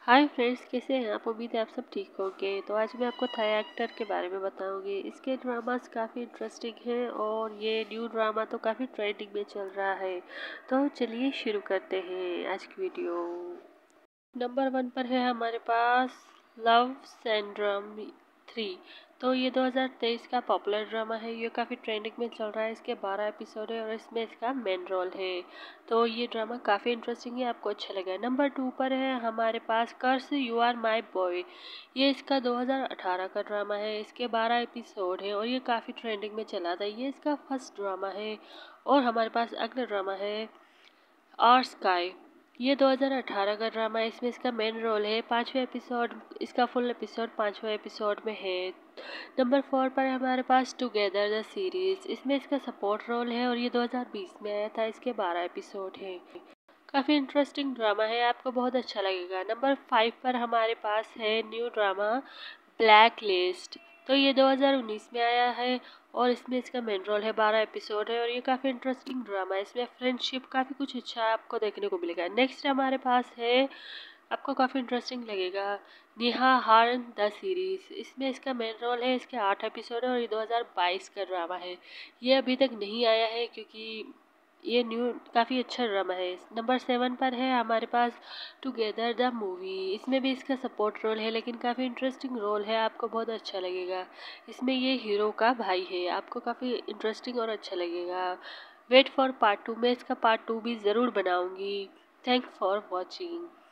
Hi friends, कैसे हैं आप? उम्मीद है आप सब ठीक होंगे। तो आज मैं आपको थाई एक्टर के बारे में बताऊंगी। इसके ड्रामास काफ़ी इंटरेस्टिंग हैं और ये न्यू ड्रामा तो काफ़ी ट्रेंडिंग में चल रहा है। तो चलिए शुरू करते हैं आज की वीडियो। नंबर 1 पर है हमारे पास लव सिंड्रोम 3। तो ये 2023 का पॉपुलर ड्रामा है। ये काफ़ी ट्रेंडिंग में चल रहा है। इसके 12 एपिसोड है और इसमें इसका मेन रोल है। तो ये ड्रामा काफ़ी इंटरेस्टिंग है, आपको अच्छा लगेगा। नंबर 2 पर है हमारे पास कर्स यू आर माई बॉय। ये इसका 2018 का ड्रामा है। इसके 12 एपिसोड है और ये काफ़ी ट्रेंडिंग में चला था। ये इसका फर्स्ट ड्रामा है। और हमारे पास अगला ड्रामा है और स्काई। ये 2018 का ड्रामा है। इसमें इसका मेन रोल है। 5वें एपिसोड, इसका फुल एपिसोड 5वें एपिसोड में है। नंबर 4 पर हमारे पास टुगेदर द सीरीज। इसमें इसका सपोर्ट रोल है और ये 2020 में आया था। इसके 12 एपिसोड हैं। काफ़ी इंटरेस्टिंग ड्रामा है, आपको बहुत अच्छा लगेगा। नंबर 5 पर हमारे पास है न्यू ड्रामा ब्लैक लिस्ट। तो ये 2019 में आया है और इसमें इसका मेन रोल है। 12 एपिसोड है और ये काफ़ी इंटरेस्टिंग ड्रामा है। इसमें फ्रेंडशिप काफ़ी कुछ अच्छा आपको देखने को मिलेगा। नेक्स्ट हमारे पास है, आपको काफ़ी इंटरेस्टिंग लगेगा, नेहा हार्न द सीरीज। इसमें इसका मेन रोल है। इसके 8 एपिसोड है और ये 2022 का ड्रामा है। ये अभी तक नहीं आया है क्योंकि ये न्यू काफ़ी अच्छा ड्रामा है। नंबर 7 पर है हमारे पास टुगेदर द मूवी। इसमें भी इसका सपोर्ट रोल है लेकिन काफ़ी इंटरेस्टिंग रोल है, आपको बहुत अच्छा लगेगा। इसमें ये हीरो का भाई है, आपको काफ़ी इंटरेस्टिंग और अच्छा लगेगा। वेट फॉर पार्ट 2, मैं इसका पार्ट 2 भी ज़रूर बनाऊंगी। Thank for watching.